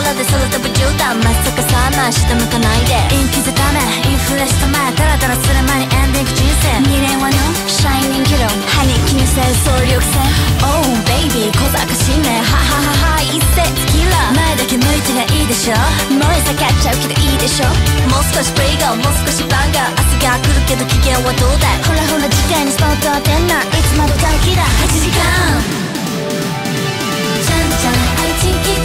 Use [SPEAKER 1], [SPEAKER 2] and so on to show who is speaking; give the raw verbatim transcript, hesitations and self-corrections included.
[SPEAKER 1] 空で空飛ぶ絨毯まさかさま下向かないで陰気ざためインフレした前ダラダラする前にエンディング人生にねんはのシャイニングロー歯に気にせる総力戦 Oh baby 小賢しめはははは一節キラ前だけ向いてりゃいいでしょ燃え盛っちゃうけどいいでしょもう少しプレイガーもう少しバンガー明日が来るけど期限はどうだいほらほら時間にスポット当てんないつまで短期だはちじかんじゃんじゃんあいちき